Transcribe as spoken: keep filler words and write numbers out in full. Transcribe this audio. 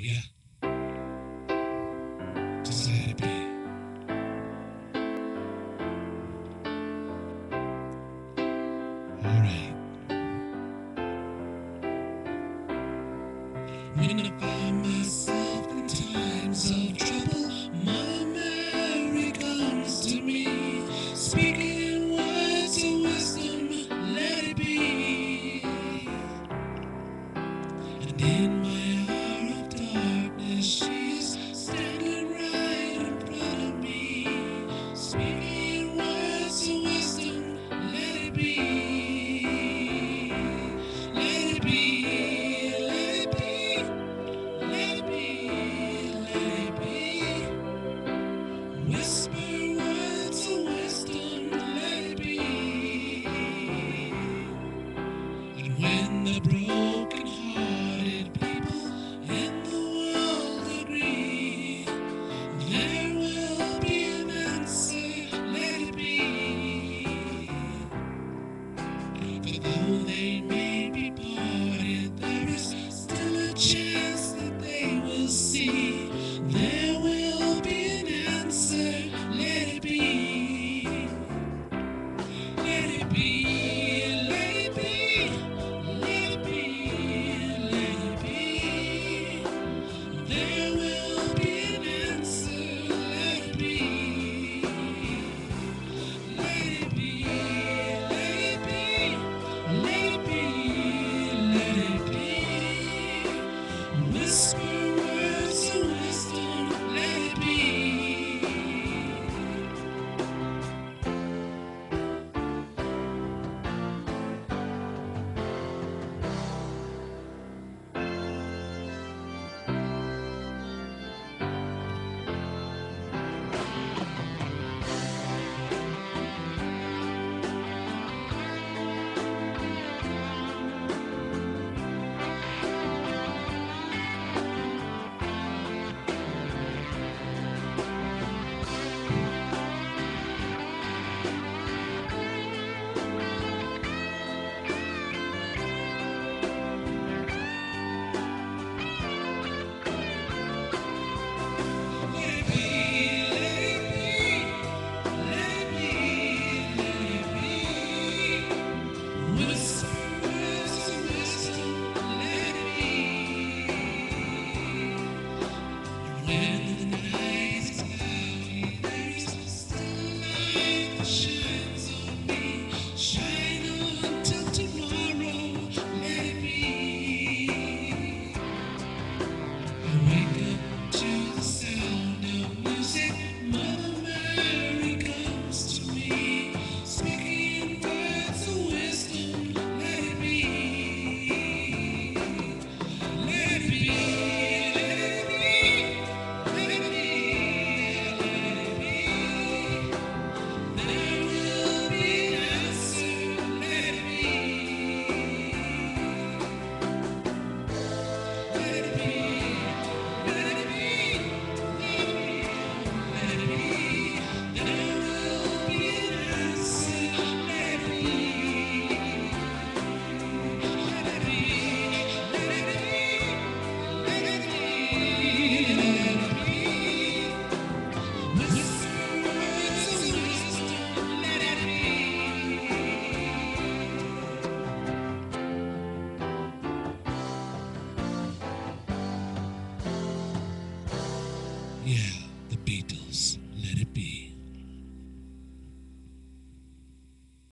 Yeah, just let it be. Alright. When I find myself in times of trouble, Mother Mary comes to me, speaking words of wisdom, let it be. And in my hour of darkness, she's standing right in front of me, speaking words of wisdom, let it be. Let it be, let it be, let it be, let it be. Whisper words of wisdom, let it be. And when the broken-hearted people in the world agree, there will be an answer, let it be. For though they may be parted, there is still a chance that they will see. There will be an answer, let it be. Let it be, let it be, let it be, let it be. There will be an answer, let it be. Let it be, let it be, let it be, let it be. Whisper words of wisdom, let it be. Yeah, the Beatles.